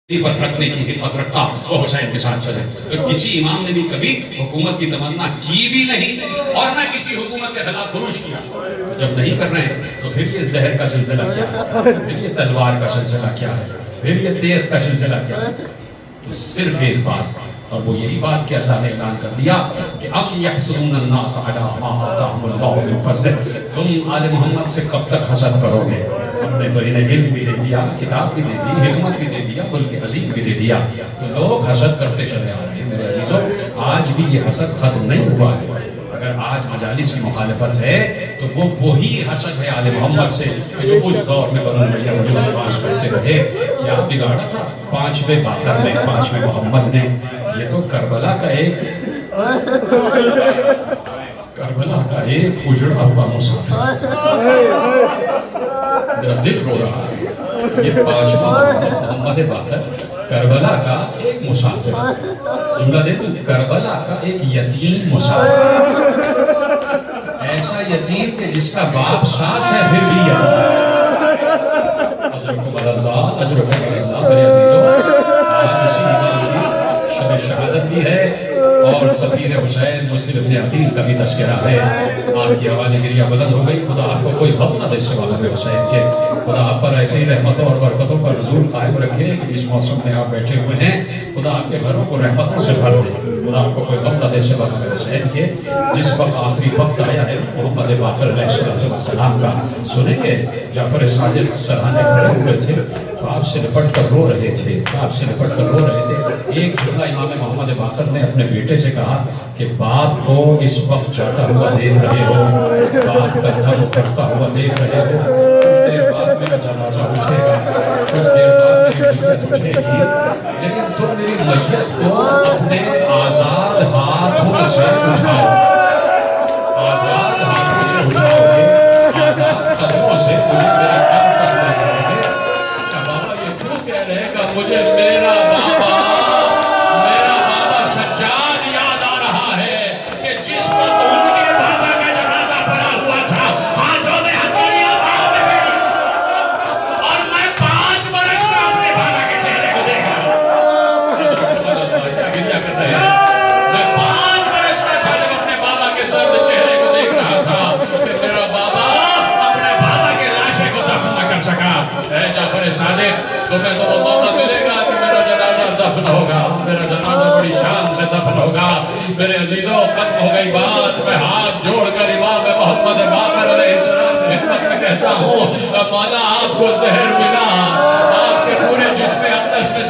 پر رکھنے کی ہمت رکھا وہ حسین کے ساتھ چلے. تو کسی امام نے بھی کبھی حکومت کی تمنا کی بھی نہیں اور نہ کسی حکومت کے خلاف خروج کیا. جب نہیں کر رہے ہیں تو پھر یہ زہر کا سلسلہ کیا ہے, پھر یہ تلوار کا سلسلہ کیا ہے, پھر یہ تیغ کا سلسلہ کیا ہے. تو صرف ایک بات, اور وہ یہی بات کہ اللہ نے اعلان کر دیا کہ ام یحسدون الناس علی ما آتاہم اللہ من فضلہ. تم آل محمد سے کب تک حسد کرو گے؟ ہم نے تو انہیں علم بھی دے دیا, کتاب بھی دے دی, حکمت بھی دے دیا, ملک عظیم بھی دے دیا. تو لوگ حسد کرتے چلے آ رہے ہیں. میرے عزیزوں, آج بھی یہ حسد ختم نہیں ہوا ہے. اگر آج مجالس کی مخالفت ہے تو وہ وہی حسد ہے آل محمد سے جو اس دور میں بنو امیہ وجود نواز کرتے رہے. کیا بگاڑا تھا 5ویں باقر نے, 5ویں محمد نے؟ یہ تو کربلا کا ایک اجڑا ہوا مسافر, میرا دل رو رہا ہے. یہ 5واں محمد باقر کربلا کا ایک مسافر, جملہ دے تو کربلا کا ایک یتیم مسافر, ایسا یتیم کہ جس کا باپ ساتھ ہے پھر بھی یتیم. اجرکم اللہ, اجرکم اللہ. میرے عزیزوں, آج اسی امام کی شب شہادت بھی ہے اور سفیر حسین مسلم ابن عقیل کا بھی تذکرہ ہے. آپ کی آوازیں گریہ بلند ہو گئی. خدا آپ کو کوئی غم نہ دے سوا حضرت حسین کے. خدا آپ پر ایسی رحمتوں اور برکتوں کا نزول قائم رکھے کہ جس موسم میں آپ بیٹھے ہوئے ہیں خدا آپ کے گھروں کو رحمتوں سے بھر دے. خدا آپ کو کوئی غم نہ دے سوا حضرت حسین کے. جس وقت آخری وقت آیا ہے محمد باقر علیہ السلام کا, سنیں کہ جعفر صادق سرحانے کھڑے ہوئے تھے تو آپ سے لپٹ کر رو رہے تھے, آپ سے لپٹ کر رو رہے تھے. ایک جملہ امام محمد باقر نے اپنے بیٹے سے کہا کہ باپ کو اس وقت جاتا ہوا دیکھ رہے ہو, باپ کا دم کرتا ہوا دیکھ رہے ہو, کچھ دیر بعد میرا جنازہ اٹھے گا, کچھ دیر بعد میری میت اٹھے گی, لیکن تم میری میت کو اپنے آزاد ہاتھوں سے اٹھاؤ, آزاد ہاتھوں سے اٹھاؤ گے, آزاد قدموں سے مجھے میرے کام تک لے جاؤ گے. بابا یہ کیوں کہہ رہے ہیں کہ مجھے میرا بابا سجاد یاد آ رہا ہے کہ جس وقت ان کے بابا کا جنازہ پڑا ہوا تھا ہاتھوں میں ہتھیلیاں پاؤں میں گئی اور میں 5 برس کا اپنے بابا کے چہرے کو دیکھ رہا ہوں. کیا گریہ کرتا ہے؟ میں 5 برس کا تھا جب اپنے بابا کے زرد چہرے کو دیکھ رہا تھا کہ میرا بابا اپنے بابا کے لاشے کو دفن نہ کر سکا. اے جعفر صادق, تمہیں تو وہ موقع ملے گا کہ میرا جنازہ دفن ہوگا, میرا جنازہ بڑی شان سے دفن ہوگا. میرے عزیزوں, ختم ہو گئی بات. میں ہاتھ جوڑ کر امام محمد باقر علیہ السلام کی خدمت میں کہتا ہوں, مولا آپ کو زہر ملا, آپ کے پورے جسم اقدس میں